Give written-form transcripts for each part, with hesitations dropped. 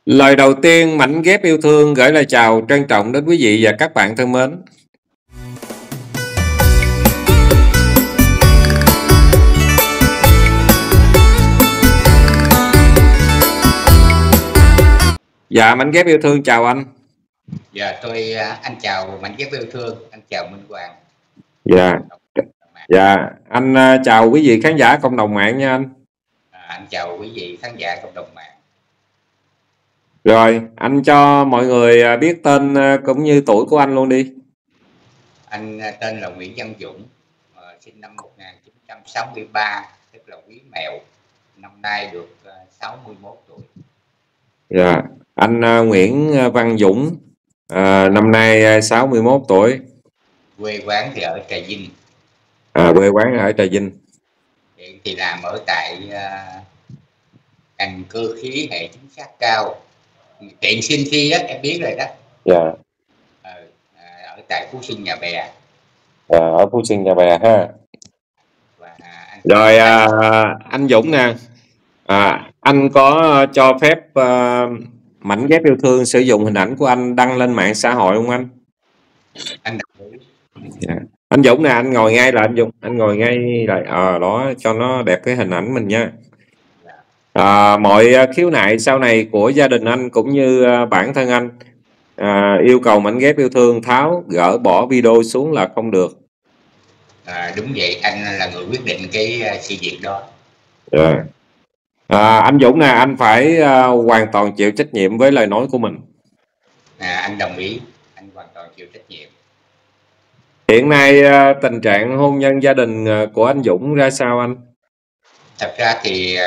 Lời đầu tiên, mảnh ghép yêu thương gửi lời chào trân trọng đến quý vị và các bạn thân mến. Dạ, mảnh ghép yêu thương chào anh. Dạ, anh chào mảnh ghép yêu thương, anh chào Minh Hoàng. Dạ, anh chào quý vị khán giả cộng đồng mạng nha anh. Anh chào quý vị khán giả cộng đồng mạng. Rồi, anh cho mọi người biết tên cũng như tuổi của anh luôn đi. Anh tên là Nguyễn Văn Dũng, sinh năm 1963, tức là Quý Mẹo, năm nay được 61 tuổi. Dạ, anh Nguyễn Văn Dũng, năm nay 61 tuổi. Quê quán thì ở Trà Vinh. Quê quán ở Trà Vinh. Hiện thì làm ở tại ngành cơ khí hệ chính xác cao, tiện sinh thi đó, em biết rồi đó. Dạ. Ở tại Phú Sinh Nhà Bè. Ở Phú Sinh Nhà Bè ha. Rồi anh Dũng nè, anh có cho phép mảnh ghép yêu thương sử dụng hình ảnh của anh đăng lên mạng xã hội không anh? Anh đồng ý. Yeah. Anh Dũng nè, anh ngồi ngay là anh Dũng, anh ngồi ngay lại đó cho nó đẹp cái hình ảnh mình nha. Mọi khiếu nại sau này của gia đình anh cũng như bản thân anh yêu cầu mảnh ghép yêu thương tháo gỡ bỏ video xuống là không được. Đúng vậy, anh là người quyết định cái sự việc đó. Yeah. Anh Dũng nè, anh phải hoàn toàn chịu trách nhiệm với lời nói của mình. Anh đồng ý, anh hoàn toàn chịu trách nhiệm. Hiện nay tình trạng hôn nhân gia đình của anh Dũng ra sao anh? Thật ra thì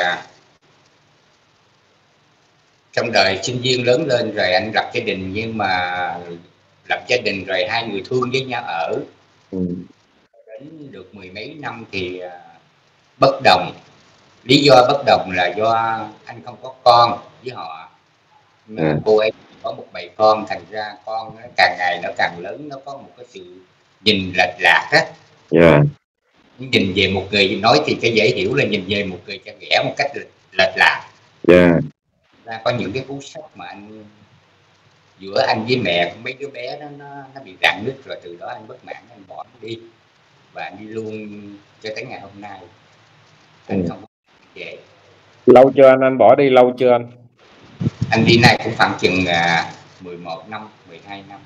trong đời sinh viên lớn lên rồi anh lập gia đình, nhưng mà lập gia đình rồi hai người thương với nhau ở đến được mười mấy năm thì bất đồng. Lý do bất đồng là do anh không có con với họ, mà cô ấy có một bầy con, thành ra con nó càng ngày nó càng lớn, nó có một cái sự nhìn lệch lạc á. Nhìn về một người nói thì cái dễ hiểu là nhìn về một người cho ghẻ một cách lệch lạc. Có những cái cú sốc mà giữa anh với mẹ của mấy đứa bé đó nó bị rạn nứt, rồi từ đó anh bất mãn, anh bỏ đi và anh đi luôn cho tới ngày hôm nay. Anh không có về. Lâu chưa anh bỏ đi lâu chưa anh? Anh đi nay cũng khoảng chừng 11 năm, 12 năm.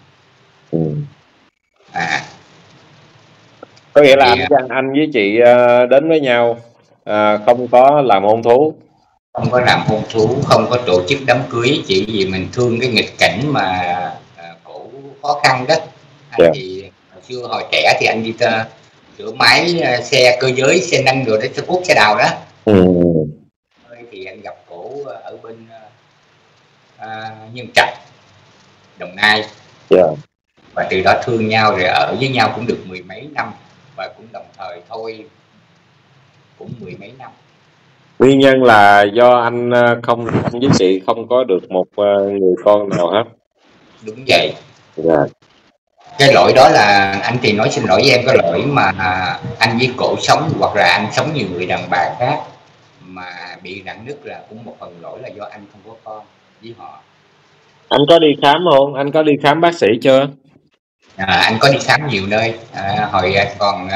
Có nghĩa là anh với chị đến với nhau, không có làm hôn thú. Không có làm hôn thú, không có tổ chức đám cưới, chỉ vì mình thương cái nghịch cảnh mà cổ khó khăn đó. Anh thì hồi hồi trẻ thì anh đi sửa máy xe cơ giới, xe nâng rồi đấy, xe cuốc, xe đào đó. Thì anh gặp cổ ở bên Nhân Trạch, Đồng Nai. Và từ đó thương nhau, rồi ở với nhau cũng được mười mấy năm, và cũng đồng thời thôi cũng mười mấy năm. Nguyên nhân là do anh với chị không có được một người con nào hết. Đúng vậy. Cái lỗi đó là anh thì nói xin lỗi với em, cái lỗi mà anh với cổ sống, hoặc là anh sống như người đàn bà khác mà bị rạn nứt, là cũng một phần lỗi là do anh không có con với họ. Anh có đi khám không? Anh có đi khám bác sĩ chưa? Anh có đi khám nhiều nơi. Hồi còn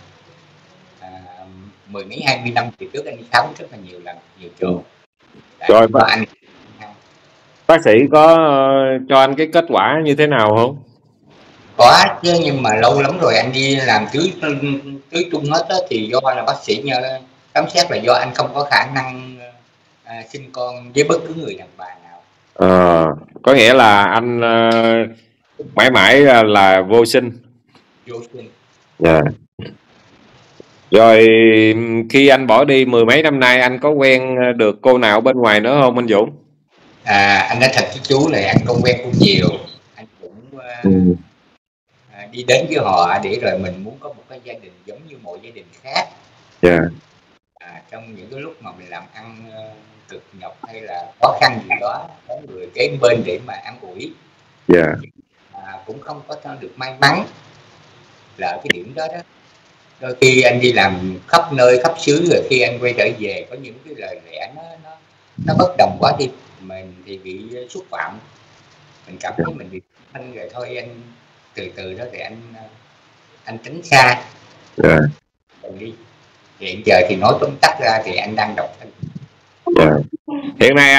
mười mấy 20 năm thì trước anh đi khám rất là nhiều lần, nhiều chỗ. Rồi bác sĩ có cho anh cái kết quả như thế nào không? Có chứ, nhưng mà lâu lắm rồi anh đi làm tưới trung hết đó, thì do là bác sĩ khám xét là do anh không có khả năng sinh con với bất cứ người đàn bà nào. Có nghĩa là anh mãi mãi là vô sinh. Rồi khi anh bỏ đi mười mấy năm nay, anh có quen được cô nào bên ngoài nữa không anh Dũng? Anh nói thật với chú là anh không quen cũng nhiều. Anh cũng đi đến với họ để rồi mình muốn có một cái gia đình giống như mọi gia đình khác. Trong những cái lúc mà mình làm ăn cực nhọc hay là khó khăn gì đó, có người kế bên để mà an ủi. Cũng không có được may mắn là ở cái điểm đó đó. Đôi khi anh đi làm khắp nơi khắp xứ, rồi khi anh quay trở về có những cái lời lẽ nó bất đồng quá đi, mình thì bị xúc phạm, mình cảm thấy mình bị anh rồi thôi anh từ từ đó để anh tránh xa rồi đi. Hiện giờ thì nói tóm tắt ra thì anh đang độc thân. Hiện nay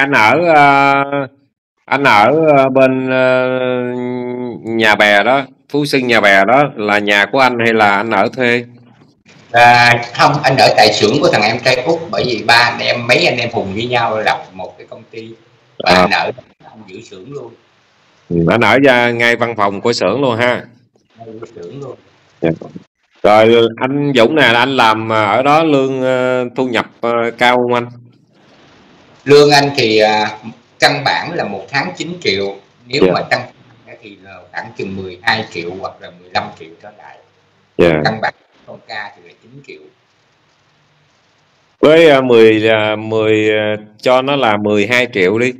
anh ở bên Nhà Bè đó, Phú Xưng Nhà Bè đó là nhà của anh hay là anh ở thuê? Không, anh ở tại xưởng của thằng em trai Út, bởi vì mấy anh em Hùng với nhau lập một cái công ty và anh ở anh giữ xưởng luôn. Anh ở ra ngay văn phòng của xưởng luôn ha. Ngay xưởng luôn. Rồi anh Dũng nè, anh làm ở đó lương thu nhập cao không anh? Lương anh thì căn bản là một tháng 9 triệu, nếu mà tăng thì là khoảng chừng 12 triệu hoặc là 15 triệu trở lại. Căn bản con ca thì là 9 triệu. Với 10 cho nó là 12 triệu đi.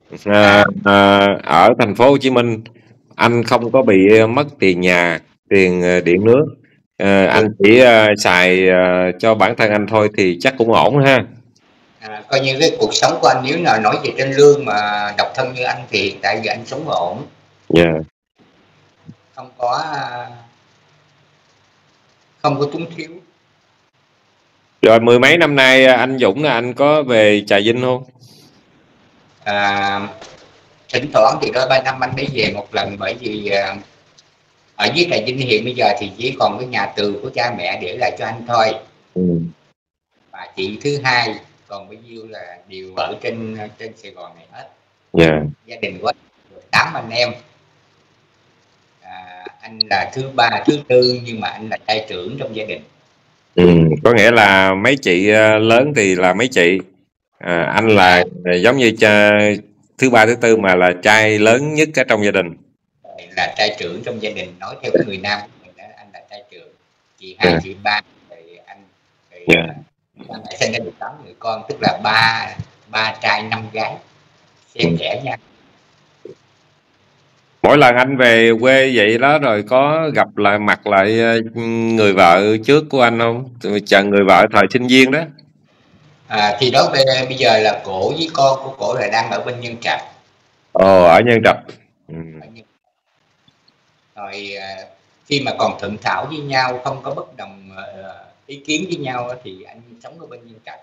Ở thành phố Hồ Chí Minh anh không có bị mất tiền nhà, tiền điện nước, anh chỉ xài cho bản thân anh thôi thì chắc cũng ổn ha. Coi như cái cuộc sống của anh nếu nào nói về trên lương mà độc thân như anh thì hiện tại giờ anh sống ổn. Không có túng thiếu. Rồi mười mấy năm nay anh Dũng là anh có về Trà Vinh không? Thỉnh thoảng thì đôi 3 năm anh mới về một lần, bởi vì ở dưới Trà Vinh hiện bây giờ thì chỉ còn cái nhà từ của cha mẹ để lại cho anh thôi. Và chị thứ hai, còn bao nhiêu là đều ở trên Sài Gòn này hết. Gia đình của anh 8 anh em. Anh là thứ ba, thứ tư, nhưng mà anh là trai trưởng trong gia đình. Có nghĩa là mấy chị lớn thì là mấy chị, anh là giống như thứ ba thứ tư mà là trai lớn nhất ở trong gia đình, là trai trưởng trong gia đình. Nói theo người Nam mình anh là trai trưởng, chị hai chị ba thì anh thì anh lại sinh ra được 8 người con, tức là ba trai 5 gái xen kẽ nhau. Mỗi lần anh về quê vậy đó rồi có gặp lại mặt lại người vợ trước của anh không? Chờ người vợ thời sinh viên đó. Thì đó bây giờ là cổ với con của cổ là đang ở bên Nhân Trạch. Ở Nhân Trạch. Rồi khi mà còn thuận thảo với nhau, không có bất đồng ý kiến với nhau thì anh sống ở bên Nhân Trạch.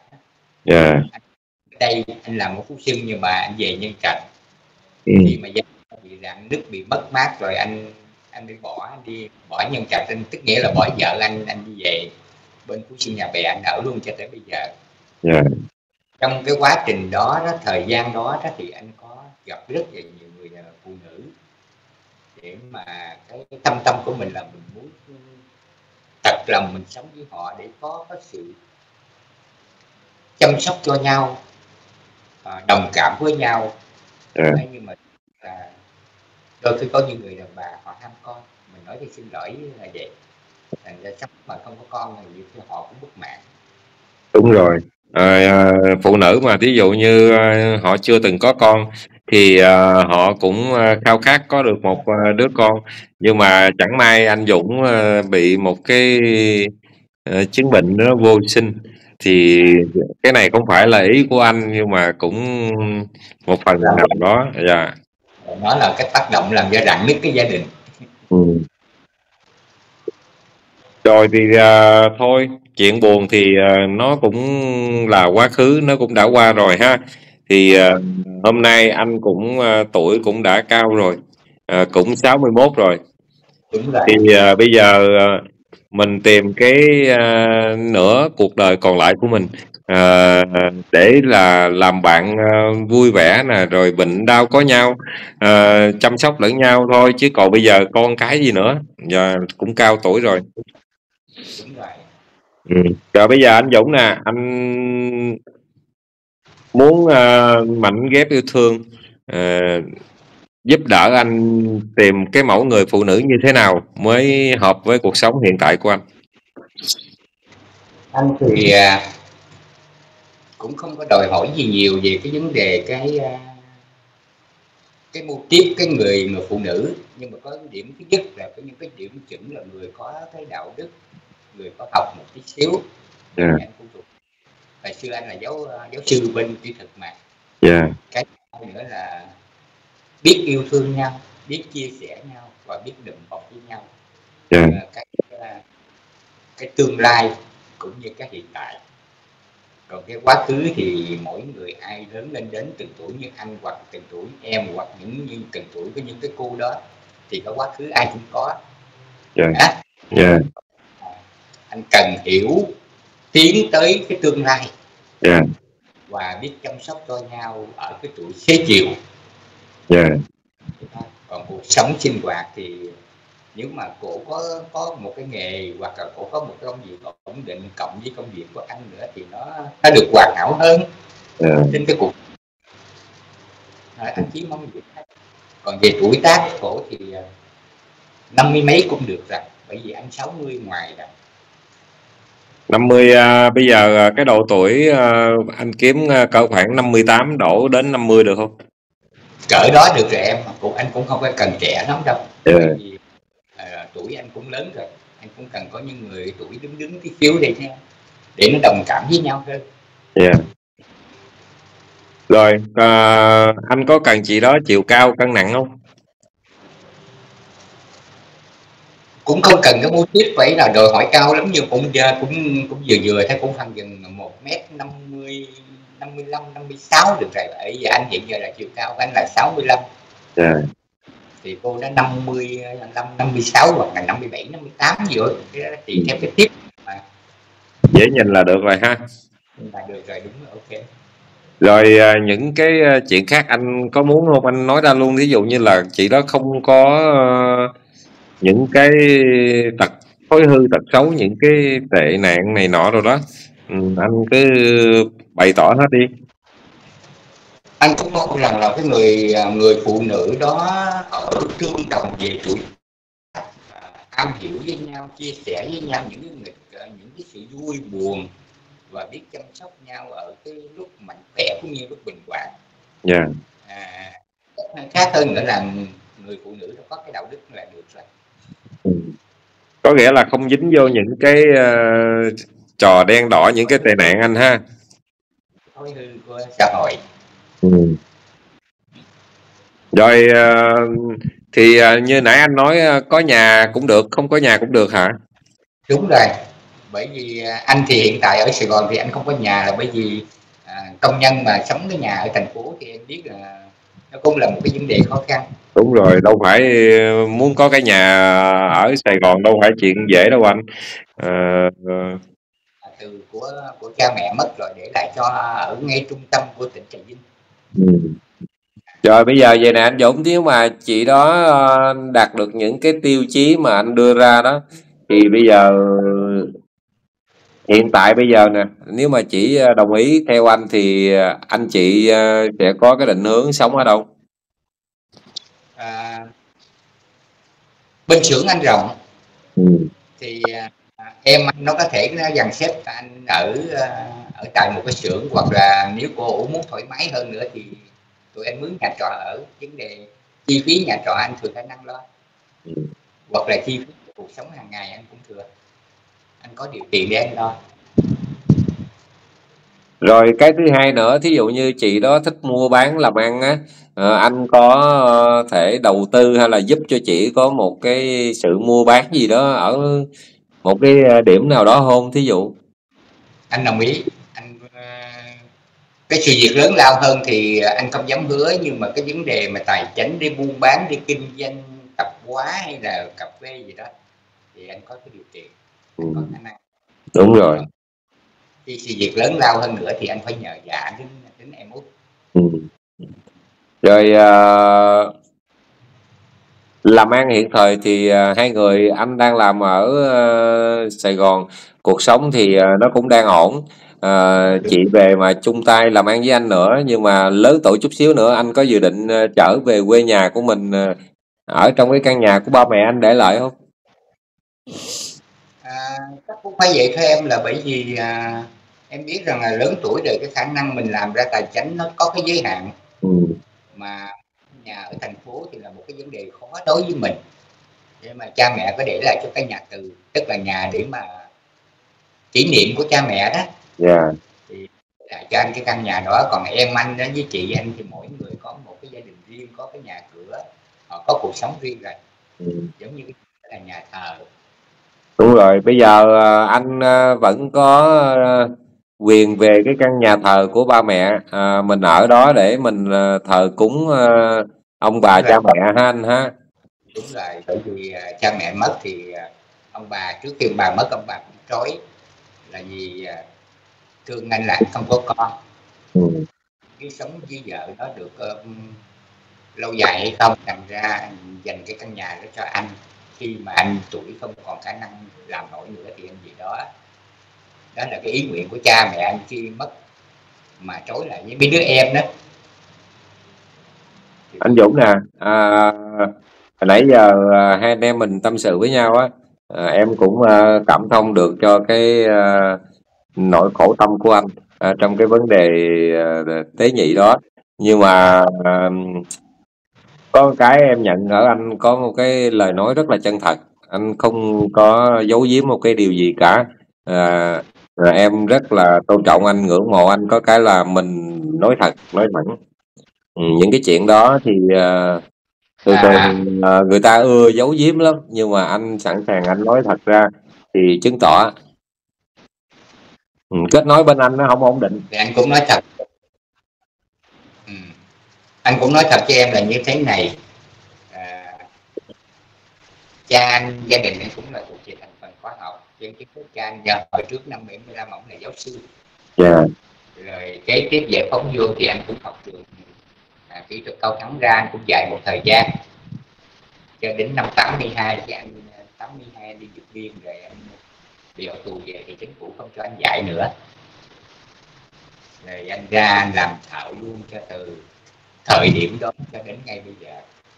Đây anh làm ở Phú Xưng nhưng mà anh về Nhân Trạch. Khi mà gia bị rạn nứt, bị mất mát rồi anh đi bỏ Nhân Trạch, anh tức nghĩa là bỏ vợ anh đi về bên Phú Xưng Nhà Bè, anh ở luôn cho tới bây giờ. Trong cái quá trình đó, thời gian đó thì anh có gặp rất là nhiều người phụ nữ, để mà cái tâm tâm của mình là mình muốn thật lòng mình sống với họ để có sự chăm sóc cho nhau, đồng cảm với nhau. Nhưng mà đôi khi có những người đàn bà họ ham con, mình nói thì xin lỗi là vậy, thành ra sắp mà không có con thì họ cũng bất mãn. Đúng rồi. Phụ nữ mà ví dụ như họ chưa từng có con thì họ cũng khao khát có được một đứa con, nhưng mà chẳng may anh Dũng bị một cái chứng bệnh nó vô sinh, thì cái này không phải là ý của anh nhưng mà cũng một phần nào đó. Nó là cái tác động làm cho rạn nứt cái gia đình. Rồi thì thôi, chuyện buồn thì nó cũng là quá khứ, nó cũng đã qua rồi ha. Thì hôm nay anh cũng tuổi cũng đã cao rồi, cũng 61 rồi. Đúng rồi. Thì bây giờ mình tìm cái nửa cuộc đời còn lại của mình để là làm bạn vui vẻ nè, rồi bệnh đau có nhau, chăm sóc lẫn nhau thôi, chứ còn bây giờ con cái gì nữa, giờ cũng cao tuổi rồi. Đúng rồi. Rồi bây giờ anh Dũng nè, anh muốn mảnh ghép yêu thương, giúp đỡ anh tìm cái mẫu người phụ nữ như thế nào mới hợp với cuộc sống hiện tại của anh? Anh thì cũng không có đòi hỏi gì nhiều về cái vấn đề cái mô típ cái người phụ nữ, nhưng mà có cái điểm thứ nhất là có những cái điểm chuẩn là người có cái đạo đức, người có học một tí xíu. Anh phụ thuộc. Hồi xưa anh là giáo sư bên kỹ thuật mà. nữa là biết yêu thương nhau, biết chia sẻ nhau và biết đùm bọc với nhau. Cái tương lai cũng như cái hiện tại. Còn cái quá khứ thì mỗi người ai lớn lên đến từng tuổi như anh hoặc từng tuổi em hoặc những từng tuổi của những cái cô đó thì cái quá khứ ai cũng có. Anh cần hiểu tiến tới cái tương lai và biết chăm sóc cho nhau ở cái tuổi xế chiều. Còn cuộc sống sinh hoạt thì nếu mà cổ có một cái nghề hoặc là cổ có một cái công việc ổn định cộng với công việc của anh nữa thì nó được hoàn hảo hơn trên cái cuộc. Anh chỉ mong vậy. Còn về tuổi tác của cổ thì 50 mấy cũng được rồi, bởi vì anh 60 ngoài rồi. 50 bây giờ cái độ tuổi anh kiếm cỡ khoảng 58 đổ đến 50 được không? Cỡ đó được rồi em, anh cũng không có cần trẻ lắm đâu. Bởi vì tuổi anh cũng lớn rồi, anh cũng cần có những người tuổi đứng tí xíu để nó đồng cảm với nhau hơn. Rồi anh có cần chị đó chiều cao cân nặng không? Cũng không cần cái mô típ phải là đòi hỏi cao lắm, nhưng cũng vừa thấy cũng khoảng gần 1m50 55 56 được rồi. Bởi vì anh hiện giờ là chiều cao của anh là 65. Thì cô đã 55 56 hoặc là 57 58 gì rồi, thì theo cái tiếp mà dễ nhìn là được rồi ha. Là được rồi, đúng rồi, ok. Rồi những cái chuyện khác anh có muốn không, anh nói ra luôn. Ví dụ như là chị đó không có những cái tật thói hư tật xấu, những cái tệ nạn này nọ rồi đó, anh cứ bày tỏ hết đi. Anh cũng mong rằng là cái người phụ nữ đó ở tương đồng về tuổi, am hiểu với nhau, chia sẻ với nhau những cái sự vui buồn và biết chăm sóc nhau ở cái lúc mạnh khỏe cũng như lúc bình hoạn. Khác hơn nữa là người phụ nữ nó có cái đạo đức là được rồi. Có nghĩa là không dính vô những cái trò đen đỏ, những cái tệ nạn anh ha. Thói hư của xã hội. Rồi thì như nãy anh nói có nhà cũng được, không có nhà cũng được hả? Đúng rồi. Bởi vì anh thì hiện tại ở Sài Gòn thì anh không có nhà, là bởi vì công nhân mà sống cái nhà ở thành phố thì em biết là nó cũng là một cái vấn đề khó khăn. Đúng rồi, đâu phải muốn có cái nhà ở Sài Gòn đâu phải chuyện dễ đâu anh. Từ của cha mẹ mất rồi để lại cho ở ngay trung tâm của tỉnh Trà Vinh. Rồi bây giờ vậy nè anh Dũng, nếu mà chị đó đạt được những cái tiêu chí mà anh đưa ra đó, thì bây giờ hiện tại bây giờ nè, nếu mà chị đồng ý theo anh thì anh chị sẽ có cái định hướng sống ở đâu? Bên xưởng anh rộng thì em nó có thể nó dàn xếp anh ở tại một cái xưởng, hoặc là nếu cô muốn thoải mái hơn nữa thì tụi em mướn nhà trọ ở. Vấn đề chi phí nhà trọ anh thừa khả năng lo, hoặc là chi phí cuộc sống hàng ngày anh cũng thừa, anh có điều kiện để anh lo. Rồi cái thứ hai nữa, thí dụ như chị đó thích mua bán làm ăn á, anh có thể đầu tư hay là giúp cho chị có một cái sự mua bán gì đó ở một cái điểm nào đó không? Thí dụ anh đồng ý. Cái sự việc lớn lao hơn thì anh không dám hứa, nhưng mà cái vấn đề mà tài chính để buôn bán, để kinh doanh tạp hóa hay là cà phê gì đó thì anh có cái điều kiện, có khả năng. Đúng rồi. Khi sự việc lớn lao hơn nữa thì anh phải nhờ dạ đến em Út. Rồi làm ăn hiện thời thì hai người anh đang làm ở Sài Gòn, cuộc sống thì nó cũng đang ổn. Chị về mà chung tay làm ăn với anh nữa, nhưng mà lớn tuổi chút xíu nữa anh có dự định trở về quê nhà của mình, ở trong cái căn nhà của ba mẹ anh để lại không? Chắc cũng phải vậy thôi em, là bởi vì em biết rằng là lớn tuổi rồi cái khả năng mình làm ra tài chính nó có cái giới hạn. Mà nhà ở thành phố thì là một cái vấn đề khó đối với mình, để mà cha mẹ có để lại cho cái nhà từ, tức là nhà để mà kỷ niệm của cha mẹ đó. Thì lại cho anh cái căn nhà đó. Còn em anh đó với chị anh thì mỗi người có riêng, có cái nhà cửa, họ có cuộc sống riêng rồi, giống như cái là nhà thờ. Đúng rồi, bây giờ anh vẫn có quyền về cái căn nhà thờ của ba mẹ mình ở đó để mình thờ cúng ông bà cha mẹ ha anh ha. Đúng rồi, bởi vì cha mẹ mất thì ông bà, trước khi ông bà mất, ông bà cũng trói là vì thương anh là anh không có con. Cái sống với vợ nó được lâu dài hay không, thành ra dành cái căn nhà đó cho anh. Khi mà anh tuổi không còn khả năng làm nổi nữa thì anh gì đó. Đó là cái ý nguyện của cha mẹ anh khi mất, mà trói lại với mấy đứa em đó. Anh Dũng nè, hồi nãy giờ hai anh em mình tâm sự với nhau á, em cũng cảm thông được cho cái nỗi khổ tâm của anh trong cái vấn đề tế nhị đó. Nhưng mà có cái em nhận ở anh có một cái lời nói rất là chân thật, anh không có giấu giếm một cái điều gì cả. Em rất là tôn trọng anh, ngưỡng mộ anh, có cái là mình nói thật, nói thẳng. Những cái chuyện đó thì thường người ta ưa giấu giếm lắm, nhưng mà anh sẵn sàng anh nói thật ra thì chứng tỏ kết nối bên anh nó không ổn định. Thì anh cũng nói thật, anh cũng nói thật cho em là như thế này. Cha anh, gia đình anh cũng là thuộc về thành phần khoa học, trên kiến thức cha anh giờ hồi trước năm 75 ông là giáo sư. Rồi kế tiếp giải phóng vô thì anh cũng học trường kỹ thuật cao thắng ra, anh cũng dạy một thời gian cho đến năm 82 thì anh 82 anh đi dược viên, rồi anh bị ở tù về thì chính phủ không cho anh dạy nữa, rồi anh ra anh làm thạo luôn cho từ thời điểm đó cho đến ngay bây giờ.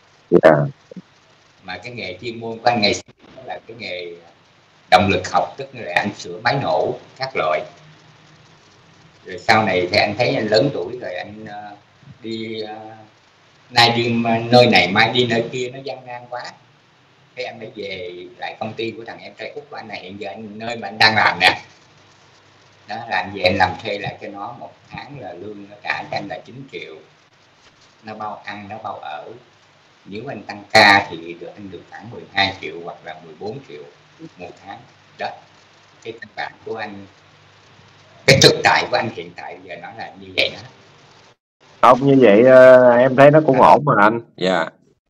Mà cái nghề chuyên môn của anh ngày xưa là cái nghề động lực học, tức là anh sửa máy nổ các loại. Rồi sau này thì anh thấy anh lớn tuổi rồi, anh đi nay đi nơi này mai đi nơi kia, nó gian nan quá, thế anh mới về lại công ty của thằng em trai út của anh này, hiện giờ anh nơi mà anh đang làm nè. Đó là anh về anh làm thuê lại cho nó, một tháng là lương nó trả cho anh là 9 triệu, nó bao ăn nó bao ở. Nếu anh tăng ca thì anh được khoảng 12 triệu hoặc là 14 triệu một tháng. Đó, cái căn bản của anh, cái thực tại của anh hiện tại giờ nó là như vậy đó. Không, như vậy em thấy nó cũng ổn mà anh. Dạ.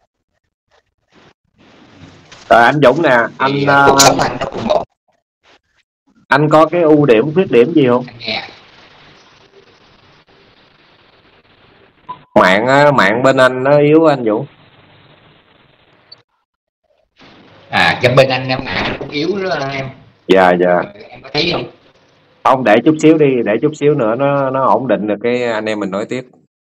Rồi anh Dũng nè, thì cuộc sống anh nó cũng ổn. Anh có cái ưu điểm khuyết điểm gì không? Mạng bên anh nó yếu anh Dũng. Cho bên anh mạng cũng yếu đó em. Dạ. Em có thấy không? Không, để chút xíu đi, để chút xíu nữa nó ổn định được cái anh em mình nói tiếp.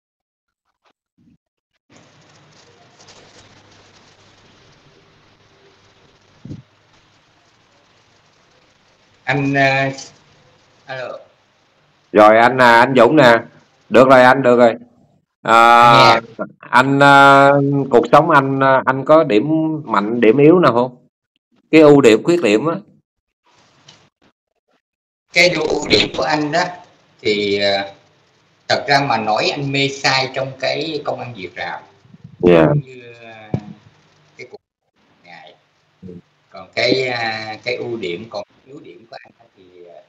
Anh alo. Rồi anh Dũng nè, được rồi anh, được rồi. Anh cuộc sống anh có điểm mạnh điểm yếu nào không? Cái ưu điểm khuyết điểm á. Cái ưu điểm của anh đó thì thật ra mà nói anh mê sai trong cái công ăn việc làm, như cái cuộc ngày. Còn cái ưu điểm, còn yếu điểm của anh thì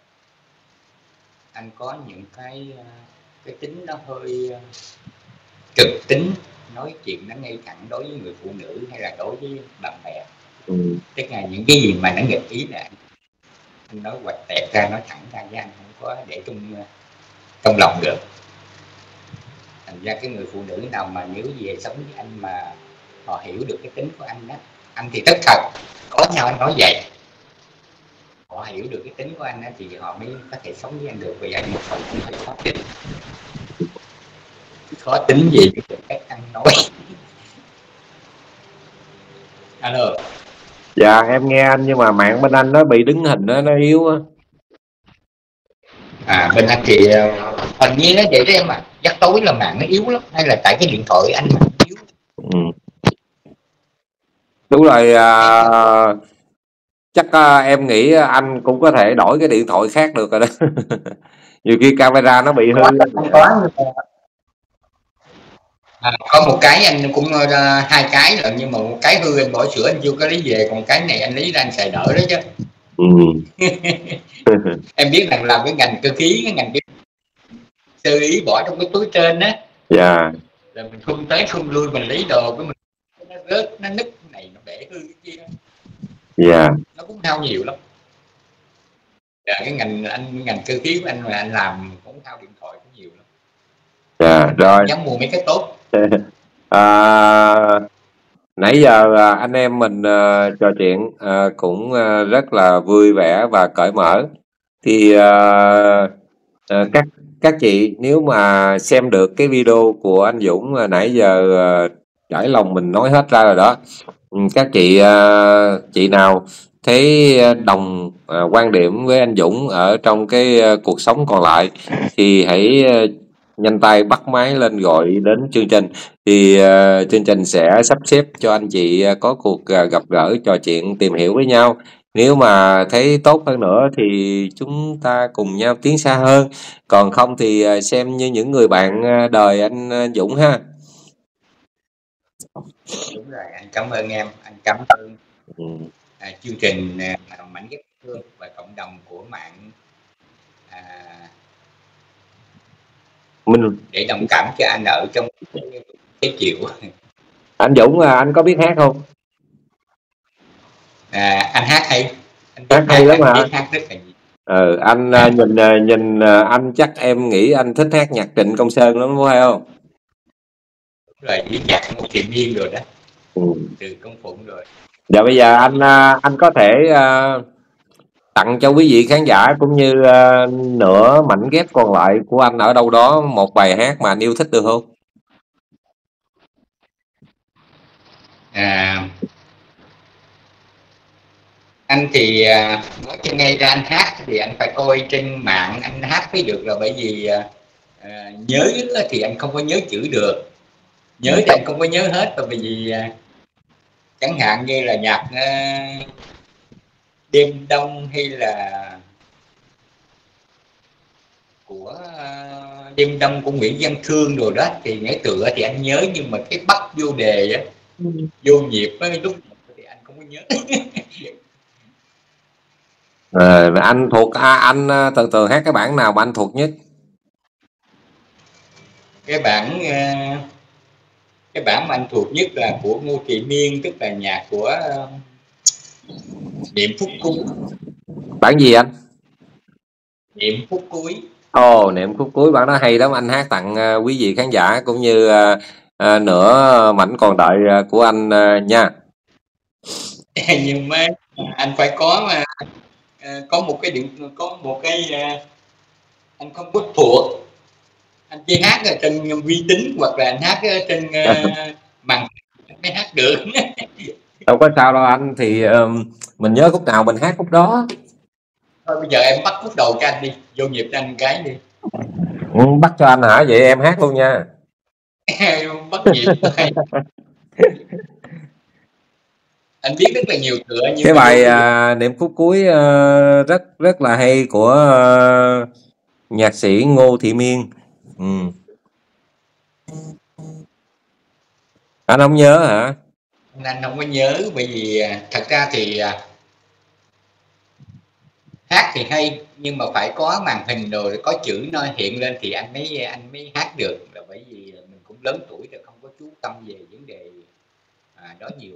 anh có những cái tính nó hơi trực tính, nói chuyện nó ngay thẳng đối với người phụ nữ hay là đối với bạn bè. Tức là những cái gì mà nó nghịch ý là anh nói hoạch tẹt ra, nói thẳng ra với anh, không có để trong lòng được. Thành ra cái người phụ nữ nào mà nếu về sống với anh mà họ hiểu được cái tính của anh đó, anh thì tất thật có nhau anh nói vậy, họ hiểu được cái tính của anh đó, thì họ mới có thể sống với anh được. Vì anh một phần cũng hơi khó tính gì cái cách ăn nói. Alo. Dạ em nghe anh, nhưng mà mạng bên anh nó bị đứng hình đó, nó yếu á. Bên anh thì hình như nó vậy đó em ạ. Chắc tối là mạng nó yếu lắm, hay là tại cái điện thoại anh mạng yếu. Đúng rồi, chắc em nghĩ anh cũng có thể đổi cái điện thoại khác được rồi đó. Nhiều khi camera nó bị hư. Có một cái anh cũng hai cái rồi, nhưng mà một cái hư anh bỏ sữa anh chưa có lấy về, còn cái này anh lấy ra anh xài đỡ đó chứ. Em biết rằng làm cái ngành cơ khí, cái ngành sơ ý bỏ trong cái túi trên á. Dạ. Rồi mình không tới không lui, mình lấy đồ của mình nó rớt, nó nứt này, nó bể hư cái kia. Dạ. Nó cũng hao nhiều lắm. Cái ngành cơ khí của anh mà anh làm cũng hao điện thoại cũng nhiều lắm. Dạ rồi. Dám mua mấy cái tốt. Nãy giờ anh em mình trò chuyện cũng rất là vui vẻ và cởi mở. Thì các chị nếu mà xem được cái video của anh Dũng nãy giờ trải lòng mình nói hết ra rồi đó. Các chị nào thấy đồng quan điểm với anh Dũng ở trong cái cuộc sống còn lại thì hãy nhanh tay bắt máy lên gọi đến chương trình, thì chương trình sẽ sắp xếp cho anh chị có cuộc gặp gỡ trò chuyện tìm hiểu với nhau. Nếu mà thấy tốt hơn nữa thì chúng ta cùng nhau tiến xa hơn, còn không thì xem như những người bạn đời anh Dũng ha. Đúng rồi, anh cảm ơn em, anh cảm ơn chương trình Mảnh Ghép Thương và cộng đồng của mạng mình để đồng cảm cho anh ở trong cái chịu. Anh Dũng anh có biết hát không? Anh hát hay, anh Hát hay lắm hả? biết hát rất là nhiều. Anh nhìn anh chắc em nghĩ anh thích hát nhạc Trịnh Công Sơn lắm phải không? Rồi với nhạc Ngô Thị Miên rồi đó, từ Công Phụng rồi. Giờ bây giờ anh có thể tặng cho quý vị khán giả cũng như nửa mảnh ghép còn lại của anh ở đâu đó một bài hát mà anh yêu thích được không? Anh thì nói cho ngay ra anh hát thì anh phải coi trên mạng anh hát mới được, rồi bởi vì nhớ thì anh không có nhớ chữ được, nhớ thì anh không có nhớ hết, rồi bởi vì chẳng hạn như là nhạc Đêm Đông hay là của Đêm Đông của Nguyễn Văn Thương rồi đó thì nhảy tựa thì anh nhớ, nhưng mà cái bắt vô đề á, vô nhịp á, lúc thì anh không có nhớ. Anh thuộc anh từ hát cái bản nào mà anh thuộc nhất? Cái bản mà anh thuộc nhất là của Ngô Thị Miên, tức là nhạc của Niệm Phút Cuối. Bản gì anh? Niệm Phút Cuối. Niệm Phút Cuối, bản đó hay lắm, anh hát tặng quý vị khán giả cũng như nửa mảnh còn đợi của anh nha. Nhưng mà anh phải có một cái anh không có thuộc, anh chỉ hát ở trên vi tính hoặc là anh hát ở trên màn mới hát được. Đâu có sao đâu anh, thì mình nhớ khúc nào mình hát khúc đó. Thôi bây giờ em bắt khúc đầu cho anh đi, vô nhịp cho anh cái đi. Bắt cho anh hả? Vậy em hát luôn nha. Bắt nhịp thôi. Anh biết rất là nhiều tựa, nhưng cái bài Niệm Phút Cuối rất rất là hay của nhạc sĩ Ngô Thị Miên. Anh không nhớ hả? Anh không có nhớ, bởi vì thật ra thì hát thì hay, nhưng mà phải có màn hình rồi có chữ nó hiện lên thì anh mới hát được, là bởi vì mình cũng lớn tuổi rồi, không có chú tâm về vấn đề đó nhiều.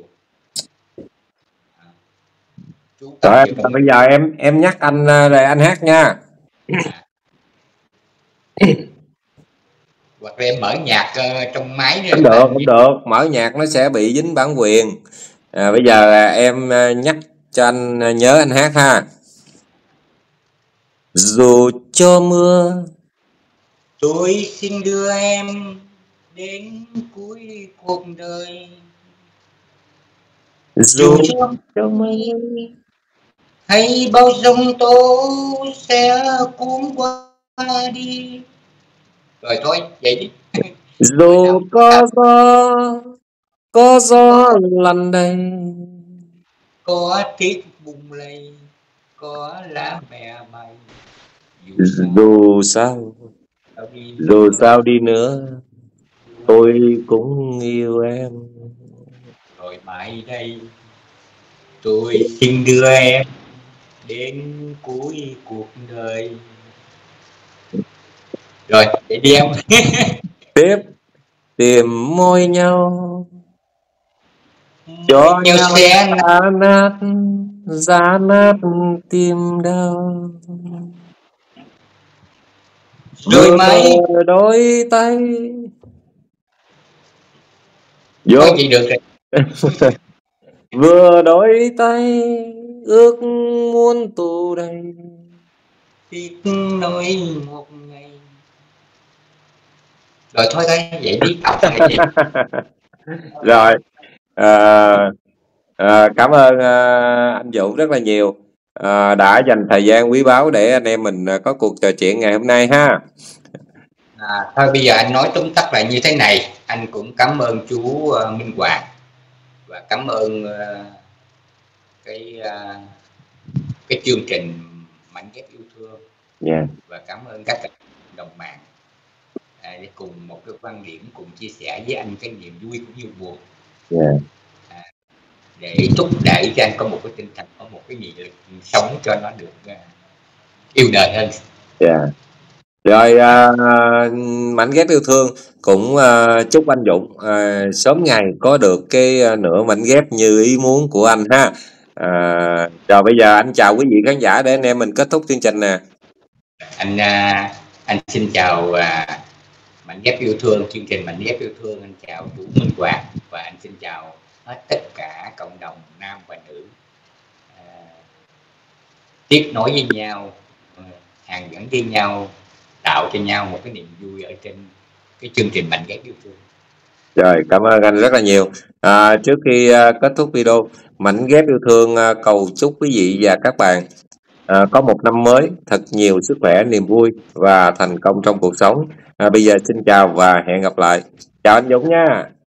Chú tâm Rồi bây giờ em nhắc anh rồi anh hát nha. Hoặc là em mở nhạc trong máy Không được, không được, mở nhạc nó sẽ bị dính bản quyền. Bây giờ em nhắc cho anh nhớ anh hát ha. Dù cho mưa tôi xin đưa em đến cuối cuộc đời, dù cho mưa hay bao giông tố sẽ cuốn qua đi. Rồi thôi vậy đi. dù có gió lăn đây, Có thiết bung lây, có lá mè bay, dù sao đi nữa tôi cũng yêu em. Rồi mãi đây tôi xin đưa em đến cuối cuộc đời. Rồi để đi em. Tiếp tìm môi nhau, Môi cho nhau nhau sẽ giá nát tim đau. rồi Vừa mãi đôi tay vô. thôi vậy được rồi. Vừa đôi tay ước muốn tù đầy. Tiếc nói một ngày. Rồi thôi đây vậy đi học này vậy. Rồi cảm ơn anh Dũng rất là nhiều, đã dành thời gian quý báu để anh em mình có cuộc trò chuyện ngày hôm nay ha. Thôi bây giờ anh nói tóm tắt lại như thế này. Anh cũng cảm ơn chú Minh Hoàng và cảm ơn cái chương trình Mảnh Ghép Yêu Thương. Yeah. Và cảm ơn các đồng mạng để cùng một cái quan điểm, cùng chia sẻ với anh cái niềm vui cũng như buồn. Yeah. Để thúc đẩy cho anh có một cái tinh thần, có một cái nghị lực sống cho nó được yêu đời hơn. Yeah. Rồi Mảnh Ghép Yêu Thương cũng chúc anh Dũng sớm ngày có được cái nửa mảnh ghép như ý muốn của anh ha. Rồi bây giờ anh chào quý vị khán giả để anh em mình kết thúc chương trình nè. Anh xin chào Mảnh Ghép Yêu Thương, chương trình Mảnh Ghép Yêu Thương. Anh chào chú Minh Hoàng và anh xin chào hết tất cả cộng đồng nam và nữ tiếp nối với nhau, hàn gắn với nhau, tạo cho nhau một cái niềm vui ở trên cái chương trình Mảnh Ghép Yêu Thương. Rồi cảm ơn anh rất là nhiều. Trước khi kết thúc video, Mảnh Ghép Yêu Thương cầu chúc quý vị và các bạn có một năm mới thật nhiều sức khỏe, niềm vui và thành công trong cuộc sống. Bây giờ xin chào và hẹn gặp lại. Chào anh Dũng nha.